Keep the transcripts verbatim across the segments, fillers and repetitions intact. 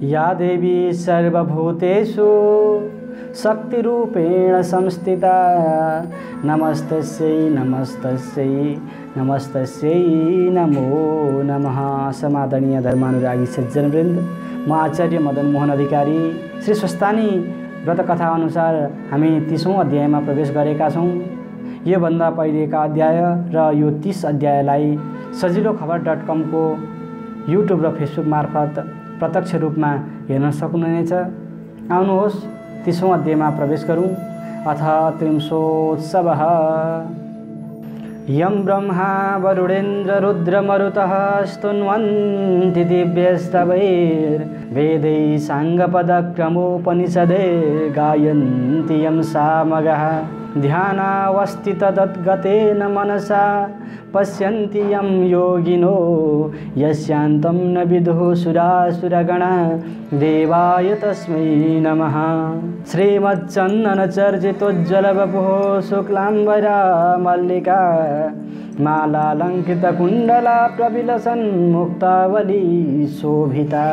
या देवी सर्वभूतेषु शक्तिरूपेण संस्थिता नमस्तस्यै नमस्तस्यै नमस्तस्यै नमो नमः। समादरणीय धर्मानुरागी सज्जनवृन्द, म आचार्य मदन मोहन अधिकारी श्री स्वस्थानी व्रतकथा अनुसार हामी तीसौँ अध्यायमा प्रवेश गरेका छौँ। योभन्दा पहिलेका अध्याय र यो तीस अध्यायलाई सजिलो खबर डट कमको युट्युब र फेसबुक मार्फत प्रत्यक्ष रूपमा हेर्न सक्नुहुनेछ। आउनुहोस् तीसौँ अध्यायमा प्रवेश गरौँ। अथ त्रिंशोत्सवः। यं ब्रह्मा वरुणेन्द्र रुद्रमरुतः स्तुन्वन्ति दिव्यस्तवैर्वेदैः साङ्गपदक्रमोपनिषदे गायन्ति यं सामगाः ध्यानावस्थिततद्गतेन मनसा पश्यन्ति यं योगिनो यस्यान्तं न विदुः सुरासुरगणा देवाय तस्मै नमः। श्रीमच्चन्दनचर्चितोज्ज्वलवपुः शुक्लाम्बरा मल्लिका मालालङ्कृतकुण्डला प्रविलसन्मुक्तावली शोभिता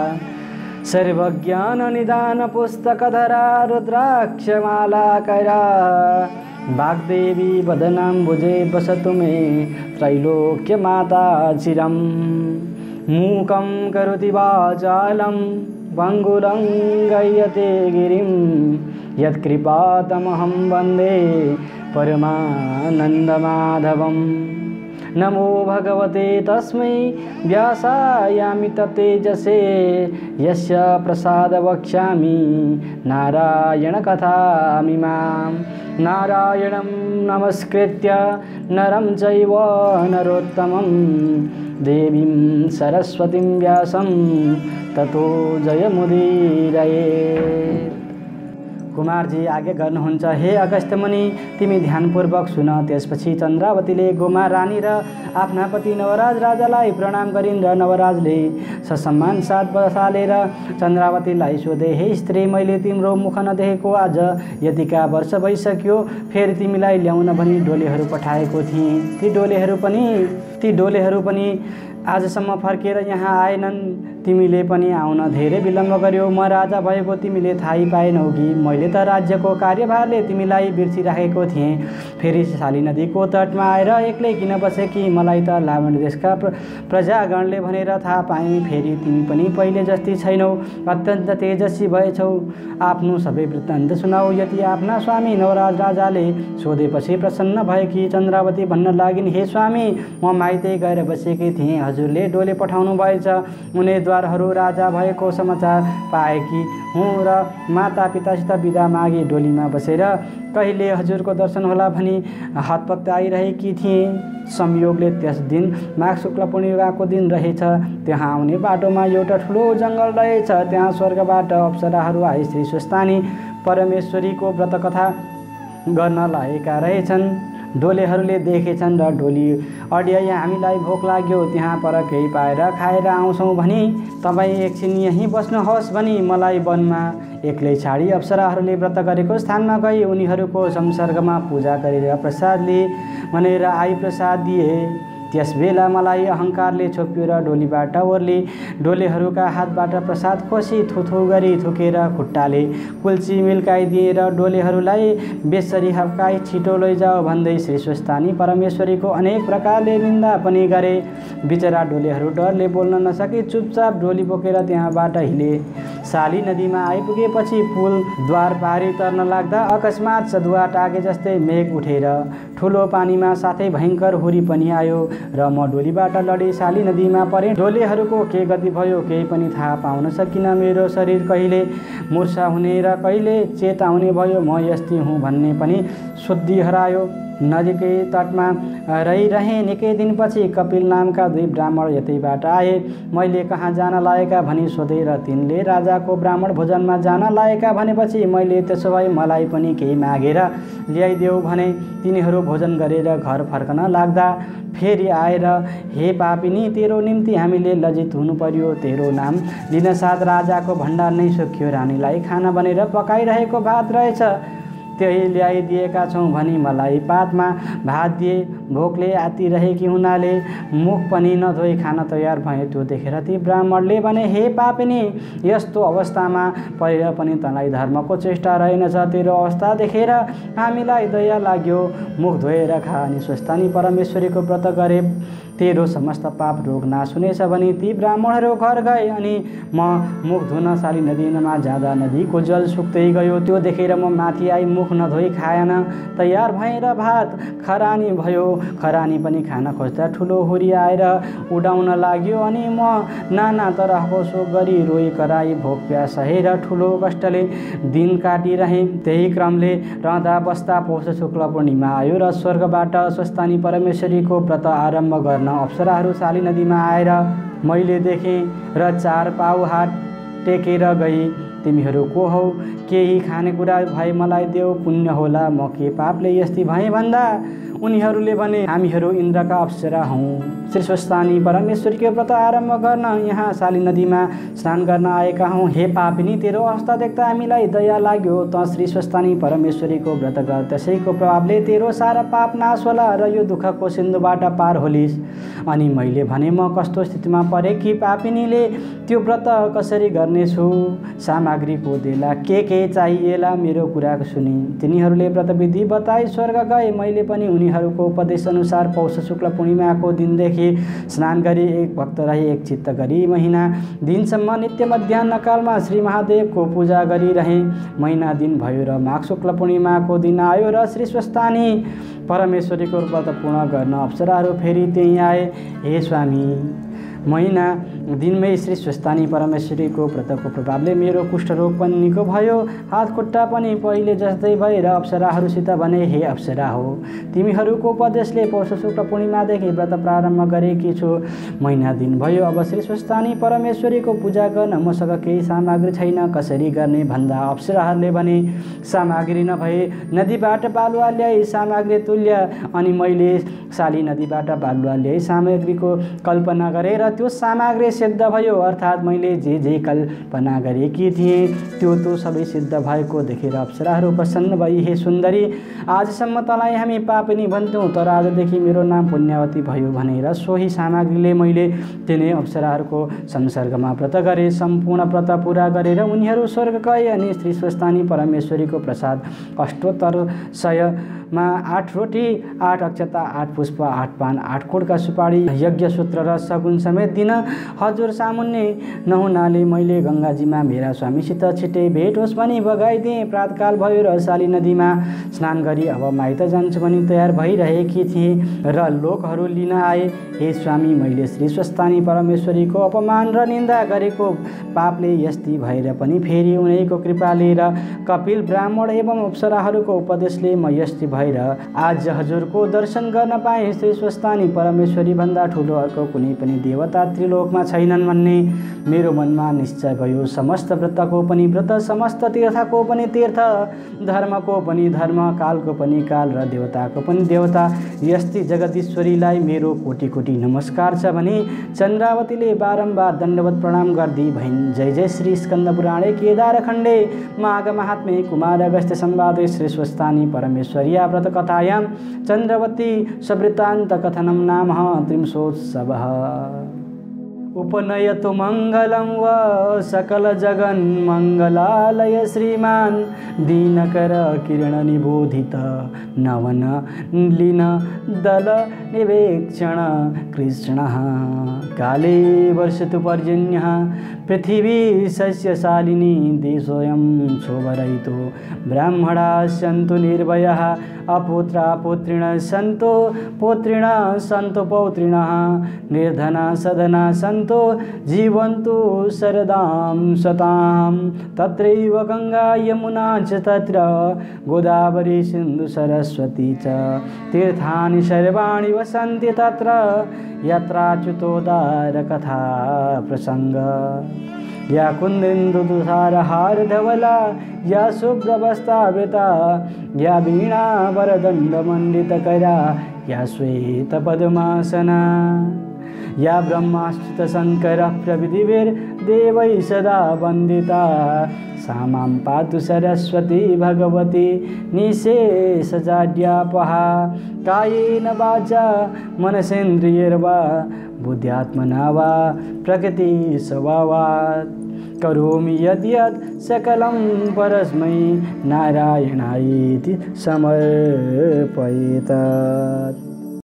सर्वज्ञाननिदानपुस्तकधरा रुद्राक्षमालाकरा वाग्देवी वदनाम्बुजे वसतु मे त्रैलोक्यमाता चिरं। मूकं करोति वाचालं पङ्गुलं गह्यते गिरिं यत्कृपातमहं वन्दे परमानन्दमाधवम्। नमो भगवते तस्मै व्यासायामिततेजसे यस्य प्रसाद वक्ष्यामि नारायणकथामिमां। नारायणं नमस्कृत्य नरं चैव नरोत्तमं देवीं सरस्वतीं व्यासं ततो जयमुदीरयेत्। कुमारजी आज्ञा गर्नुहुन्छ, हे अगस्त्य मुनि तिमी ध्यानपूर्वक सुन। त्यसपछि चन्द्रावतीले गोमा रानी र आफ्ना पति नवराज राजालाई प्रणाम गरिन् र नवराजले ससम्मान साथ बसालेर चन्द्रावतीलाई सोधे, हे स्त्री, मैले तिम्रो मुख नदेखेको आज यतिका वर्ष भइसक्यो। फेरि तिमीलाई ल्याउन भनी डोलेहरू पठाएको थिएँ। ती डोलेहरू पनि ती डोलेहरू पनि आजसम्म फर्केर यहाँ आएनन्। तिमीले पनि आउन धेरै विलम्ब गर्यो। म राजा भएको तिमीले थाहै पाएनौ कि मैले त राज्यको कार्यभारले तिमीलाई बिर्सिराखेको थिएँ। फेरि शाली नदीको तटमा आएर एक्लै किन बसे कि मलाई त लावण देशका प्र प्रजागणले भनेर थाहा पाएँ। फेरि तिमी पनि पहिले जस्ती छैनौ, अत्यन्त तेजस्वी भएछौ। आफ्नो सबै वृत्तान्त सुनाऊ। यति आफ्ना स्वामी नवराज राजाले सोधेपछि प्रसन्न भएकी चन्द्रावती भन्न लागिन्, हे स्वामी, म माइतै गएर बसेकी थिएँ। हजुरले डोले पठाउनु भएछ। उम्मेदवारहरू राजा भएको समाचार पाएकी हुँ र माता पितासित बिदा मागी डोलीमा बसेर कहिले हजुरको दर्शन होला भनी हतपत्त आइरहेकी थिएँ। संयोगले त्यस दिन माघ शुक्ल पूर्णिमाको दिन रहेछ। त्यहाँ आउने बाटोमा एउटा ठुलो जङ्गल रहेछ। त्यहाँ स्वर्गबाट अप्सराहरू आए श्री स्वस्थानी परमेश्वरीको व्रतकथा गर्न लागेका रहेछन्। डोलेहरूले देखेछन् र डोली अड्याई हामीलाई भोक लाग्यो, त्यहाँ पर केही पाएर खाएर आउँछौँ भनी तपाईँ एकछिन यहीँ बस्नुहोस् भनी मलाई वनमा एक्लै छाडी अप्सराहरूले व्रत गरेको स्थानमा गई उनीहरूको संसर्गमा पूजा गरेर प्रसाद लिए भनेर आई प्रसाद दिए। त्यस बेला मलाई अहङ्कारले छोप्यो र डोलीबाट ओर्ली डोलेहरूका हातबाट प्रसाद खोसी थुथु गरी थुकेर खुट्टाले कुल्ची मिल्काइदिएर डोलेहरूलाई बेसरी हप्काई छिटो लैजाऊ भन्दै श्री स्वस्थानी परमेश्वरीको अनेक प्रकारले निन्दा पनि गरे। बिचरा डोलेहरू डरले बोल्न नसकी चुपचाप डोली बोकेर त्यहाँबाट हिले। शाली नदीमा आइपुगेपछि पुल द्वार पारी तर्न लाग्दा अकस्मात सदुवा टागे जस्तै मेघ उठेर ठुलो पानीमा साथै भयङ्कर हुरी पनि आयो र म डोलीबाट लडी शाली नदीमा परेँ। डोलेहरूको के गति भयो केही पनि थाहा पाउन सकिन। मेरो शरीर कहिले मुर्छा हुने र कहिले चेत आउने भयो। म यस्ती हुँ भन्ने पनि शुद्धि हरायो। नजिकै तटमा रहिरहेँ। निकै दिनपछि कपिल नामका दुई ब्राह्मण यतैबाट आए। मैले कहाँ जान लागेका भनी सोधेँ र तिनले राजाको ब्राह्मण भोजनमा जान लागेका भनेपछि मैले त्यसो भए मलाई पनि केही मागेर ल्याइदेऊ भने। तिनीहरू भोजन गरेर घर फर्कन लाग्दा फेरि आएर, हे पापिनी, तेरो निम्ति हामीले लज्जित हुनु पर्यो। तेरो नाम लिनसाथ राजाको भण्डार नै सुक्यो। रानीलाई खाना बनेर पकाइरहेको भात रहेछ, त्यही ल्याइदिएका छौँ भनी मलाई पातमा भात दिए। भोकले आतिरहेकी हुनाले मुख पनि नधोई खान तयार भए। त्यो देखेर ती ब्राह्मणले भने, हे पापिनी, यस्तो अवस्थामा परेर पनि तँलाई धर्मको चेष्टा रहेनछ। तेरो अवस्था देखेर हामीलाई दया लाग्यो। मुख धोएर खा अनि स्वस्थानी परमेश्वरीको व्रत गरे तेरो समस्त पाप रोग नाश हुनेछ भनी ती ब्राह्मणहरू घर गए। अनि म मुख धुन साली नदीमा जाँदा नदीको जल सुक्दै गयो। त्यो देखेर म माथि आई मुख नधोई खाएन तयार भएर भात खरानी भयो। खरानी पनि खान खोज्दा ठुलो हुरी आएर उडाउन लाग्यो। अनि म नाना तरहको शोक गरी रोई कराई भोक प्यास सहेर ठुलो कष्टले दिन काटिरहेँ। त्यही क्रमले रहँदा बस्दा पौष शुक्ल पूर्णिमा आयो र स्वर्गबाट स्वस्थानी परमेश्वरीको व्रत आरम्भ गर्न अप्सराहरू साली नदीमा आएर मैले देखेँ र चार पाउ हात टेकेर गई, तिमीहरू को हौ? केही खानेकुरा भए मलाई देऊ, पुण्य होला। म के पापले यस्ती भएँ भन्दा उनीहरूले भने, हामीहरू इन्द्रका अप्सरा हौँ। श्री स्वस्थानी परमेश्वरीको व्रत आरम्भ गर्न यहाँ साली नदीमा स्नान गर्न आएका हौँ। हे पापिनी, तेरो अवस्था देख्दा हामीलाई दया लाग्यो। त श्री स्वस्थानी परमेश्वरीको व्रत गर, त्यसैको प्रभावले तेरो सारा पाप नाश होला र यो दुःखको सिन्धुबाट पार होलिस्। अनि मैले भने, म कस्तो स्थितिमा परे कि पापिनीले त्यो व्रत कसरी गर्नेछु? सामग्रीको देला के के चाहिएला? मेरो कुरा सुनि तिनीहरूले व्रतविधि बताई स्वर्ग गए। मैले पनि उनीहरूको उपदेश अनुसार पौष शुक्ल पूर्णिमाको दिनदेखि स्नान गरी एक भक्त रही एक चित्त गरी महिना दिनसम्म नित्य मध्याह्न कालमा श्री महादेवको पूजा गरिरहेँ। महिना दिन भयो र माघ शुक्ल पूर्णिमाको दिन आयो र श्री स्वस्थानी परमेश्वरीको व्रत पूर्ण गर्न अप्सराहरू फेरि त्यहीँ आए। हे स्वामी, महिना दिनमै श्री स्वस्थानी परमेश्वरीको व्रतको प्रभावले मेरो कुष्ठरोग पनि निको भयो। हात खुट्टा पनि पहिले जस्तै भएर अप्सराहरूसित भने, हे अप्सरा हो, तिमीहरूको उपदेशले पौष शुक्ल पूर्णिमादेखि व्रत प्रारम्भ गरेकी छु। महिना दिन भयो, अब श्री स्वस्थानी परमेश्वरीको पूजा गर्न मसँग केही सामग्री छैन, कसरी गर्ने भन्दा अप्सराहरूले भने, सामग्री नभए नदीबाट बालुवा ल्याई सामग्री तुल्य। अनि मैले साली नदीबाट बालुवा ल्याई सामग्रीको कल्पना गरेर त्यो सामग्री सिद्ध भयो। अर्थात् मैले जे जे कल्पना गरेकी थिएँ त्यो तो सबै सिद्ध भएको देखेर अप्सराहरू प्रसन्न भई, हे सुन्दरी, आजसम्म तँलाई हामी पापिनी भन्थ्यौँ, तर आजदेखि मेरो नाम पुण्यवती भयो भनेर सोही सामग्रीले मैले तिनै अप्सराहरूको संसर्गमा व्रत गरे। सम्पूर्ण व्रत पुरा गरेर उनीहरू स्वर्ग गए। अनि श्री स्वस्थानी परमेश्वरीको प्रसाद अष्टोत्तर सयमा आठ रोटी, आठ अक्षता, आठ पुष्प, आठ पान, आठ कुडका सुपारी, यज्ञ सूत्र र सगुन समेत दिन हजुर सामुन्ने नहुनाले मैले गङ्गाजीमा मेरा स्वामीसित छिट्टै भेट होस् भनी बगाइदिएँ। प्रातकाल भयो र साली नदीमा स्नान गरी अब माइत जान्छु भनी तयार भइरहेकी थिएँ र लोकहरू लिन आए। हे स्वामी, मैले श्री स्वस्थानी परमेश्वरीको अपमान र निन्दा गरेको पापले यस्ती भएर पनि फेरि उनीको कृपाले र कपिल ब्राह्मण एवं अप्सराहरूको उपदेशले म यस्ती भएर आज हजुरको दर्शन गर्न पाएँ। श्री स्वस्थानी परमेश्वरी भन्दा ठुलो अर्को कुनै पनि देवता त्रिलोकमा छैनन् भन्ने मेरो मनमा निश्चय भयो। समस्त व्रतको पनि व्रत, समस्त तीर्थको पनि तीर्थ, धर्मको पनि धर्म, कालको पनि काल र देवताको पनि देवता, यस्ती जगदीश्वरीलाई मेरो कोटि कोटि नमस्कार छ भनी चन्द्रावतीले बारम्बार दण्डवत प्रणाम गर्दै भइन्। जय जय श्री स्कन्द पुराणे केदार खण्डे माघ महात्म्ये कुमार अगस्त्य संवादे श्री स्वस्थानी परमेश्वर्या व्रत कथायां चन्द्रवती सवृत्तान्त कथनं नाम त्रिंशोत्सवः। उपनयतु मङ्गलं व सकल जगन् मङ्गलालय श्रीमान् दीनकर किरण निबोधित नवन लीन दल निवेक्षण कृष्णः। काले वर्षतु पर्जन्यः पृथिवी सस्यशालिनी देशोऽयं शोभरहितो ब्राह्मणा सन्तु निर्भयः अपुत्रा पुत्रिणः सन्तु पुत्रिणः सन्तु पौत्रिणः निर्धना सधना सन्तु जीवन्तु शरदां शतां। तत्रैव गङ्गा यमुना च तत्र गोदावरी सिन्धु सरस्वती च तीर्थानि सर्वाणि वसन्ति तत्र यत्राच्युतोदार कथा प्रसंग। या कुन्देन्दु तुषारहार धवला या शुभ्रवस्त्रावृता या वीणा वरदण्ड मंडितकरा या श्वेत पद्मासना या ब्रह्माच्युत शंकर प्रविधिभिर्देवैः सदा वन्दिता सा मां पातु सरस्वती भगवती निशेषजाड्यापहा कायेन वाचा मनसेन्द्रियैर्वा बुद्ध्यात्मना वा प्रकृतिस्वभावात् करोमि यद्यत् सकलं परस्मै नारायणायेति समर्पयेत्।